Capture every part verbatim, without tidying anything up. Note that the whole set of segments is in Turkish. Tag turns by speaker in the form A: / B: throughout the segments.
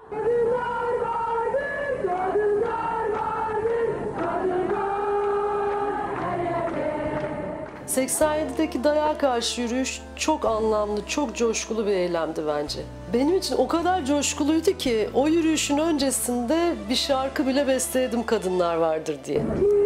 A: seksen yedideki dayağa karşı yürüyüş çok anlamlı, çok coşkulu bir eylemdi bence. Benim için o kadar coşkuluydu ki o yürüyüşün öncesinde bir şarkı bile besteledim Kadınlar Vardır diye.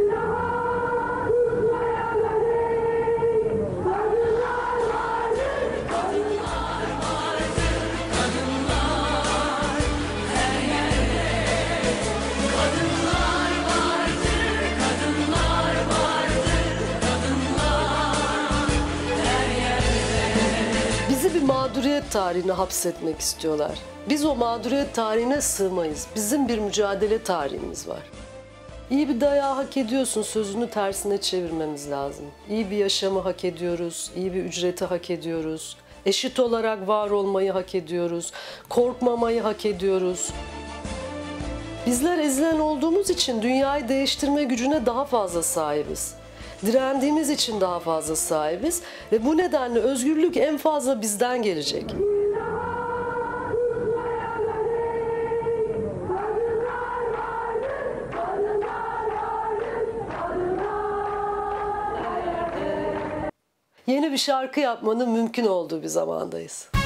A: Bizi bir mağduriyet tarihine hapsetmek istiyorlar. Biz o mağduriyet tarihine sığmayız. Bizim bir mücadele tarihimiz var. İyi bir dayağı hak ediyorsun sözünü tersine çevirmemiz lazım. İyi bir yaşamı hak ediyoruz, iyi bir ücreti hak ediyoruz. Eşit olarak var olmayı hak ediyoruz, korkmamayı hak ediyoruz. Bizler ezilen olduğumuz için dünyayı değiştirme gücüne daha fazla sahibiz. Direndiğimiz için daha fazla sahibiz ve bu nedenle özgürlük en fazla bizden gelecek. Yeni bir şarkı yapmanın mümkün olduğu bir zamandayız.